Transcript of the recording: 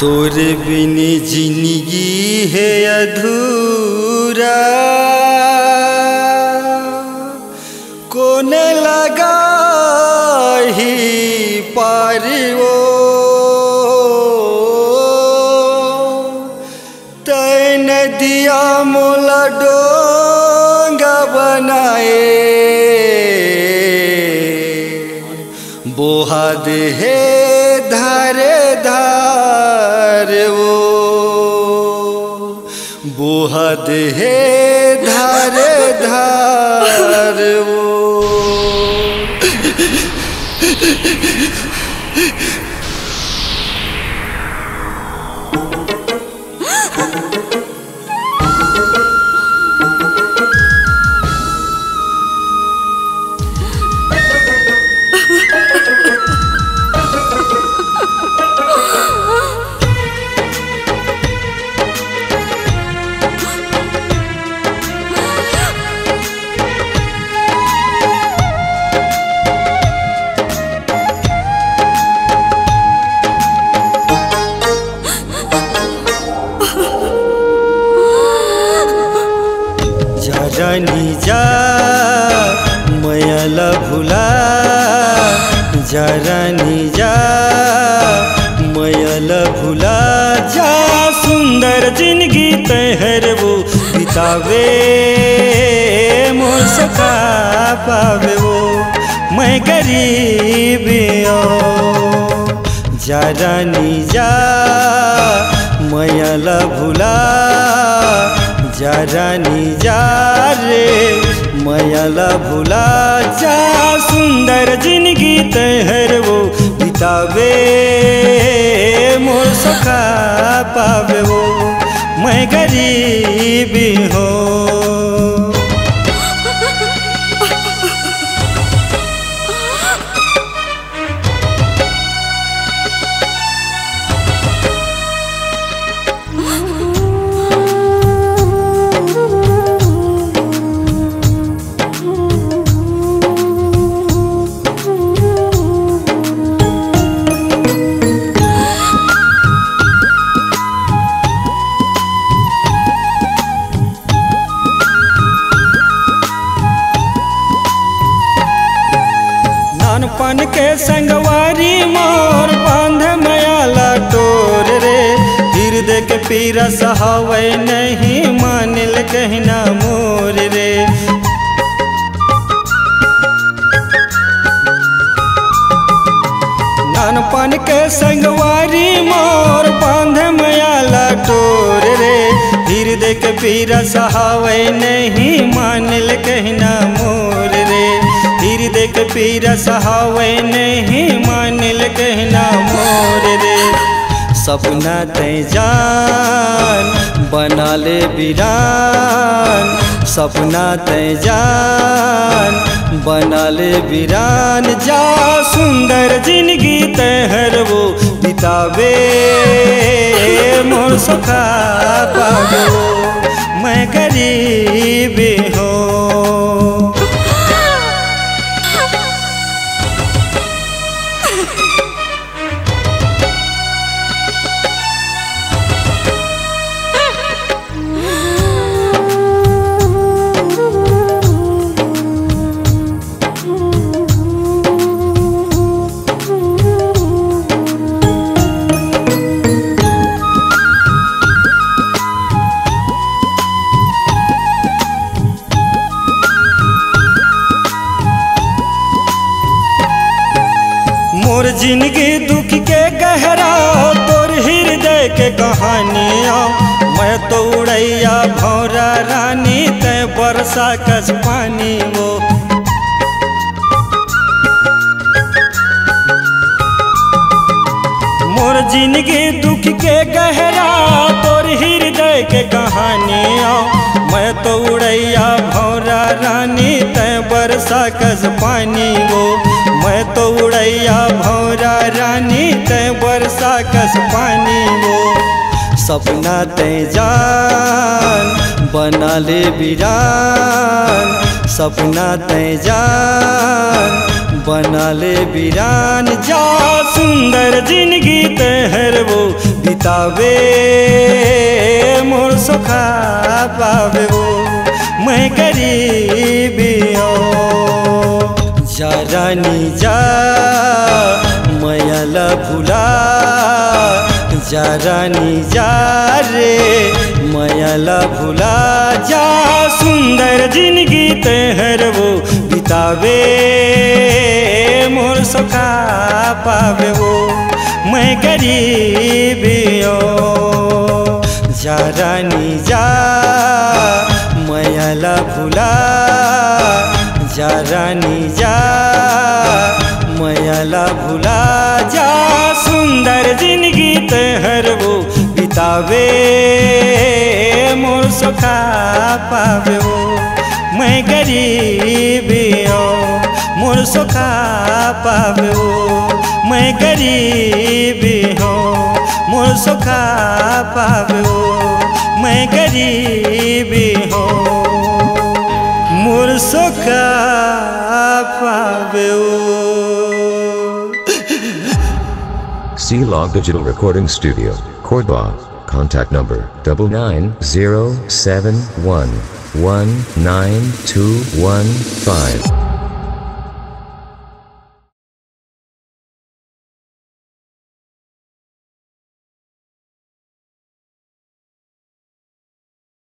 तोरे बिन जिंदगी है अधूरा, कोने लगा ही पार वो तय नदिया मोला डोंगा बनाए बोहा दे है धारे धार वो बोहा दे है धारे धार वो। जानी जा मयाला भुला जानी जा मयाला भुला जा सुंदर जिंदगी तहर वो बितावे मोर सखा पावे वो मैं गरीब जानी जा मयाला भुला जानी जा रे मयाला भुला जा सुंदर जिंदगी तहर वो बितावे मोर सखा पावे वो मैं गरीब हो। पान के संगवारी मोर बांध मयाला टोर रे हृदय के पीरा सहावे नहीं मानिल कहना मोर रे नान पान के संगवारी मोर बांध मयाला टोर रे हृदय के पीरा सहावे नहीं मानिल कहना मोर रे हृदय के पीरा सहावे नहीं मानिल कहना मोर रे सपना तय जान बना ले वीरान सपना तय जान बना ले वीरान जा सुंदर जिंदगी तहर वो बितावे मोर सखा पावे मैं गरीब हो। मोर जिंदगी दुख के गहरा तोर हृदय के कहानियाँ मैं तो उड़ैया भौरा रानी तय बरसा कस पानी वो मोर जिंदगी दुख के गहरा तोर हृदय के कहानियाँ मैं तो उड़ैया भौरा रानी तय बरसा कस पानी वो मैं तो उड़ैया भौरा रानी तय बरसा कस पानी वो सपना तय जान बना ले वीरान सपना तय जान बना ले वीरान जा सुंदर जिंदगी तहर वो बितावे मोर सुखा पावे वो मैं गरीबी हो जा रानी जा मैला भुला जा रानी जा रे मैला भुला जा सुंदर जिंदगी तहर वो बितावे मोर सुखा पावे वो मैं गरीबी हो जा रानी जा मैला भुला जा रानी जा मैला भुला जा सुंदर जिंदगी तहर वो बितावे मोर सुखा पावे वो मैं गरीबी हो मोर सुखा पावे वो मैं गरीबी हो मोर सुखा पावे वो मैं गरीबी हो मोर सुखा पावे वो। C-Log Digital Recording Studio, Cordoba. Contact number 99071192115.